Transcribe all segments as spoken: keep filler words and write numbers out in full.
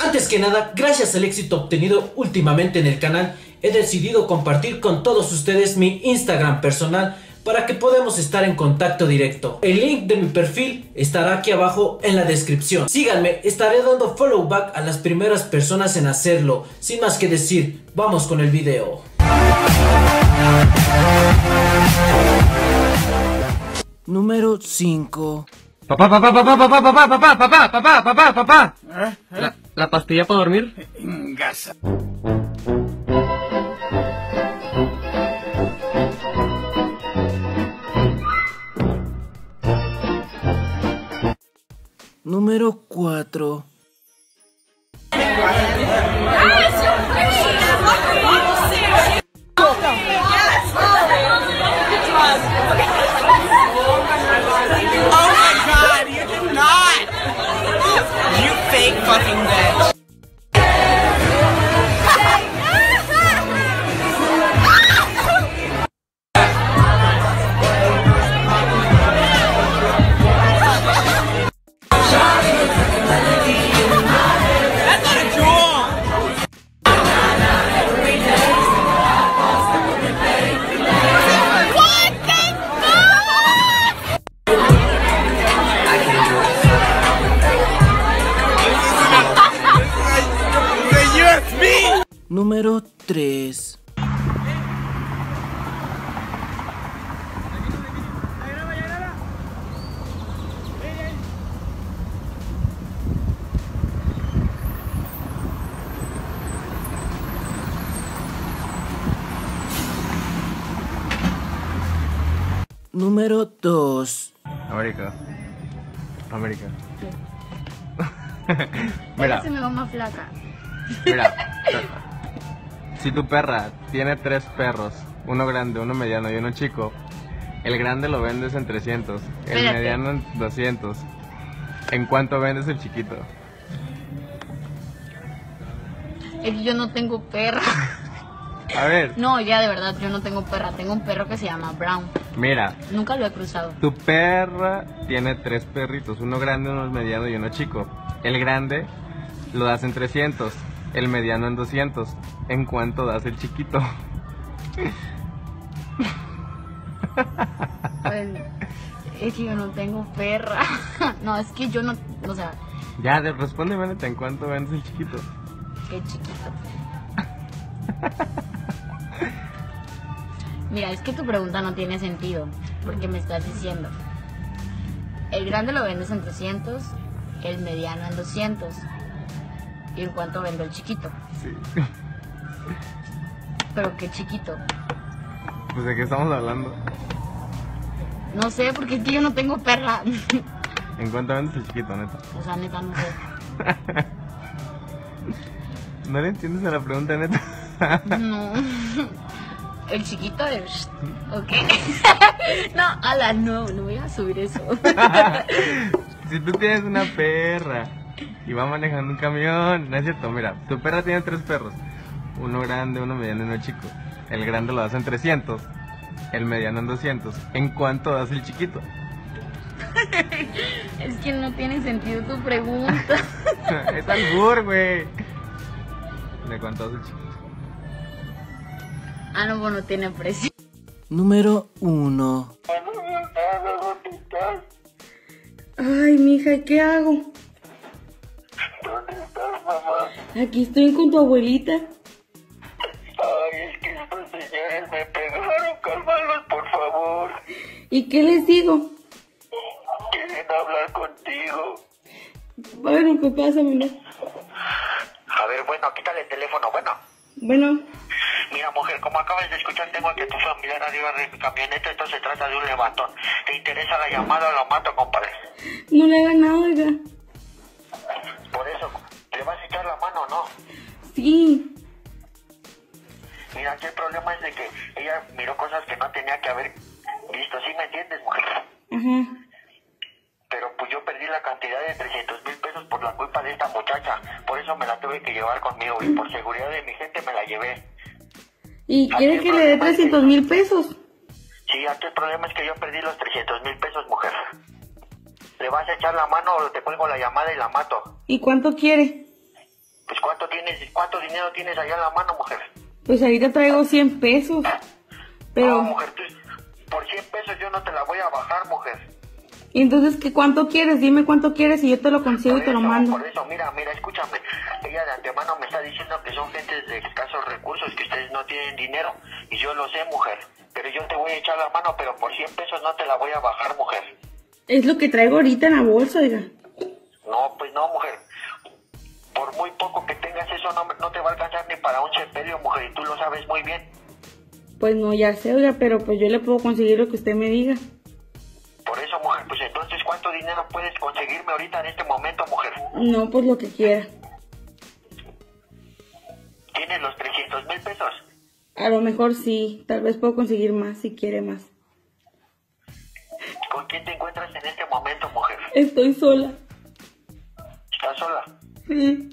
Antes que nada, gracias al éxito obtenido últimamente en el canal, he decidido compartir con todos ustedes mi Instagram personal para que podamos estar en contacto directo. El link de mi perfil estará aquí abajo en la descripción. Síganme, estaré dando follow back a las primeras personas en hacerlo. Sin más que decir, vamos con el video. Número cinco. Papá, papá, papá, papá, papá, papá, papá, papá, papá, papá. ¿Eh? ¿Eh? ¿La, ¿La pastilla para dormir? Gasa. Número cuatro. Fucking bitch. Número tres. Número dos. América. América. ¿Qué? Mira. Se me va más flaca. Mira. Si tu perra tiene tres perros, uno grande, uno mediano y uno chico, el grande lo vendes en trescientos, el Espérate. mediano en doscientos. ¿En cuánto vendes el chiquito? Es que yo no tengo perra. A ver, No, ya de verdad, yo no tengo perra. Tengo un perro que se llama Brown. mira, Nunca lo he cruzado. tu perra tiene tres perritos, uno grande, uno mediano y uno chico. El grande lo das en trescientos, el mediano en doscientos. ¿En cuánto das el chiquito? Pues, es que yo no tengo perra. No, es que yo no, o sea, Ya, de- respóndeme, neta, ¿en cuánto vendes el chiquito? qué chiquito. Mira, es que tu pregunta no tiene sentido, porque me estás diciendo, el grande lo vendes en trescientos, el mediano en doscientos. ¿Y en cuánto vendo el chiquito? Sí. Pero qué chiquito. Pues de qué estamos hablando. No sé, porque es que yo no tengo perra. ¿En cuánto vendes el chiquito, neta? O sea, neta, no sé. ¿No le entiendes a la pregunta, neta? No. El chiquito es... ¿Ok? No, ala, no, no voy a subir eso. Si tú tienes una perra y va manejando un camión, no es cierto, mira, tu perra tiene tres perros, uno grande, uno mediano y uno chico. El grande lo das en trescientos, el mediano en doscientos. ¿En cuánto das el chiquito? Es que no tiene sentido tu pregunta. Es albur, güey. ¿De cuánto das el chiquito? Ah, no, bueno, tiene precio. Número uno. Ay, mija, ¿qué hago? ¿Dónde estás, mamá? Aquí estoy con tu abuelita. Ay, es que estos señores me pegaron, cálmalos, por favor. ¿Y qué les digo? Quieren hablar contigo. Bueno, pues pásamelo. A ver, bueno, quítale el teléfono, bueno. Bueno, Mira, mujer, como acabas de escuchar, tengo aquí a tu familiar arriba de mi camioneta, esto se trata de un levantón. ¿Te interesa la llamada o lo mato, compadre? no le hagan nada, oiga. Por eso, ¿le vas a echar la mano o no? Sí. Mira, aquí el problema es de que ella miró cosas que no tenía que haber visto, ¿sí me entiendes, mujer? Ajá. Pero pues yo perdí la cantidad de trescientos mil pesos por la culpa de esta muchacha. Por eso me la tuve que llevar conmigo y por seguridad de mi gente me la llevé. ¿Y quiere que le dé trescientos mil pesos? Sí, aquí el problema es que yo perdí los trescientos mil pesos, mujer. ¿Le vas a echar la mano o te cuelgo la llamada y la mato? ¿Y cuánto quiere? Pues ¿cuánto tienes, cuánto dinero tienes allá en la mano, mujer? Pues ahorita traigo cien pesos. Pero... No, mujer, tú, por cien pesos yo no te la voy a bajar, mujer. ¿Y entonces qué cuánto quieres? Dime cuánto quieres y yo te lo consigo Por y te lo eso, mando. Por eso, mira, mira, escúchame. Ella de antemano me está diciendo que son gentes de escasos recursos, que ustedes no tienen dinero. Y yo lo sé, mujer. Pero yo te voy a echar la mano, pero por cien pesos no te la voy a bajar, mujer. Es lo que traigo ahorita en la bolsa, oiga. No, pues no, mujer. Por muy poco que tengas eso, no, no te va a alcanzar ni para un sepelio, mujer. Y tú lo sabes muy bien. Pues no, ya sé, oiga, pero pues yo le puedo conseguir lo que usted me diga. Por eso, mujer, pues entonces, ¿cuánto dinero puedes conseguirme ahorita en este momento, mujer? No, pues lo que quiera. ¿Tienes los trescientos mil pesos? A lo mejor sí, tal vez puedo conseguir más si quiere más. ¿Con quién te encuentras en este momento, mujer? Estoy sola. ¿Estás sola? Sí.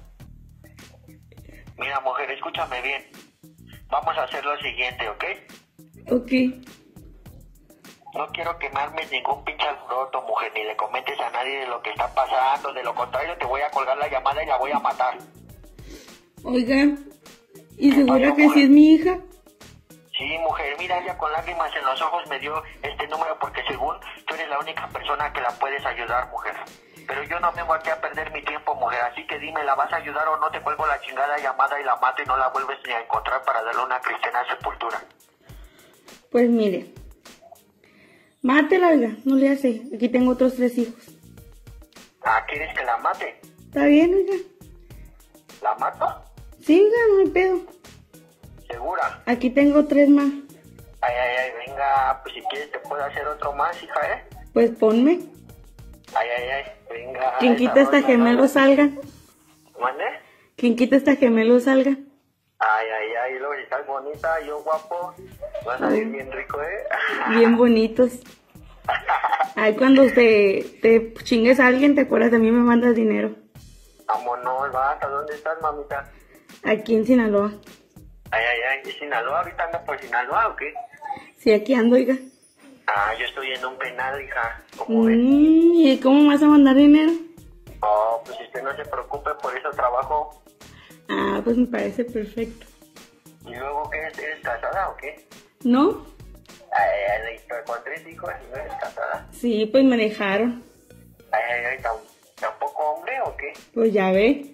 Mira, mujer, escúchame bien. Vamos a hacer lo siguiente, ¿ok? Ok. No quiero que me armes ningún pinche alboroto, mujer, ni le comentes a nadie de lo que está pasando. De lo contrario, te voy a colgar la llamada y la voy a matar. Oiga, ¿y ¿Qué segura pasó, que sí mujer? es mi hija? Sí, mujer, mira, ella con lágrimas en los ojos me dio este número porque según tú eres la única persona que la puedes ayudar, mujer. Pero yo no vengo aquí a perder mi tiempo, mujer, así que dime, ¿la vas a ayudar o no? Te cuelgo la chingada llamada y la mato y no la vuelves ni a encontrar para darle una cristiana sepultura. Pues mire. Mátela, oiga, no le hace. Aquí tengo otros tres hijos. Ah, ¿quieres que la mate? ¿Está bien, oiga? ¿La mato? Sí, oiga, no hay pedo. ¿Segura? Aquí tengo tres más. Ay, ay, ay, venga, pues si quieres te puedo hacer otro más, hija, ¿eh? Pues ponme. Ay, ay, ay, venga. Quien quita hasta gemelos salgan. ¿Mande? Quien quita hasta gemelos salgan. Ay, ay, ay, luego si estás bonita, yo guapo, vas a salir bien rico, ¿eh? Bien bonitos. Ay, cuando te, te chingues a alguien, te acuerdas de mí, me mandas dinero. Vámonos, basta, ¿dónde estás, mamita? Aquí en Sinaloa. Ay, ay, ay, ¿y Sinaloa? ¿Ahorita andas por Sinaloa o qué? Sí, aquí ando, oiga. Ah, yo estoy en un penal, hija, ¿cómo ves? Mm, ¿Y cómo me vas a mandar dinero? Oh, pues usted no se preocupe, por eso trabajo. Ah, pues me parece perfecto. ¿Y luego qué? ¿Eres casada o qué? ¿No? Ay, ay, ay, con tres hijos y no eres casada. Sí, pues me dejaron. Ay, ay, ay, ¿tam- ¿tampoco hombre o qué? Pues ya ve.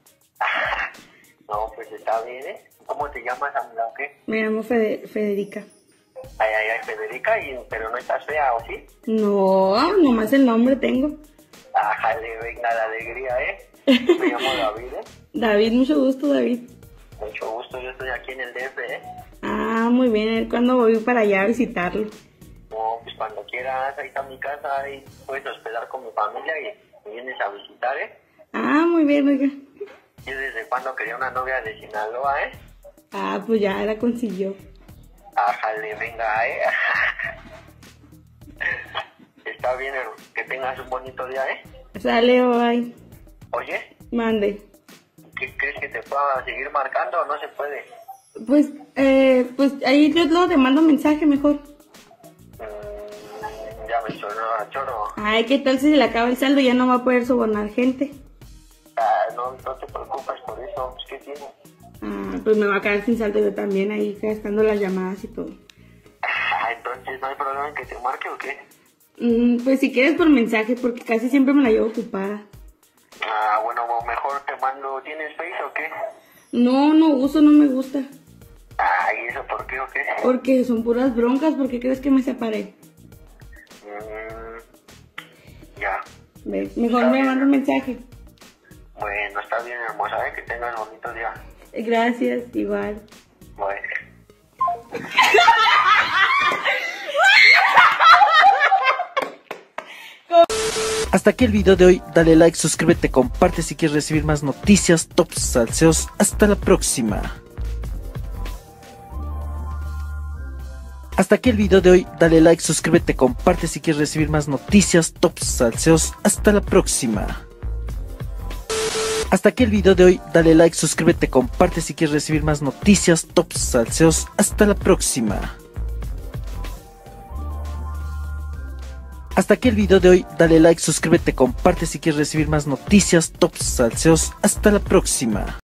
No, pues está bien, ¿eh? ¿Cómo te llamas, amiga, o qué? Me llamo Fede- Federica. Ay, ay, ay, Federica, y, pero no estás fea, ¿o sí? No, nomás el nombre tengo. Ájale, venga la alegría, ¿eh? Yo me llamo David, ¿eh? David, mucho gusto, David. Mucho gusto, yo estoy aquí en el D F, ¿eh? Ah, muy bien, a ver cuándo voy para allá a visitarlo. No, pues cuando quieras, ahí está mi casa, ahí puedes hospedar con mi familia y me vienes a visitar, ¿eh? Ah, muy bien, oiga. Yo desde cuando quería una novia de Sinaloa, ¿eh? Ah, pues ya la consiguió. Ájale, venga, ¿eh? Está bien, hermano. Que tengas un bonito día, ¿eh? Sale, bye. Oye, Mande. ¿qué crees que te pueda seguir marcando o no se puede? Pues, eh, pues ahí yo luego te mando mensaje mejor. Mm, ya me sonó a choro. Ay, ¿qué tal si se le acaba el saldo? Ya no va a poder sobornar gente. Ah, no, no te preocupes por eso, pues, ¿qué tienes? Ah, pues me va a quedar sin saldo yo también ahí gastando las llamadas y todo. Ah, entonces, ¿no hay problema en que te marque o qué? Mm, pues si quieres por mensaje, porque casi siempre me la llevo ocupada. Ah, bueno, o mejor te mando, ¿tienes Face o qué? No, no uso, no me gusta. Ah, ¿y eso por qué o qué? Porque son puras broncas, ¿por qué crees que me separé? Mm, ya. Ve, mejor Está me bien. manda un mensaje. Bueno, está bien, hermosa, ¿eh? Que tengas bonito día. Gracias, igual. Bueno. Hasta aquí el video de hoy, dale like, suscríbete, comparte si quieres recibir más noticias, tops, salseos. Hasta la próxima. Hasta aquí el video de hoy, dale like, suscríbete, comparte si quieres recibir más noticias, tops, salseos. Hasta la próxima. Hasta aquí el video de hoy, dale like, suscríbete, comparte si quieres recibir más noticias, tops, salseos. Hasta la próxima. Hasta aquí el video de hoy, dale like, suscríbete, comparte si quieres recibir más noticias, tops, salseos. Hasta la próxima.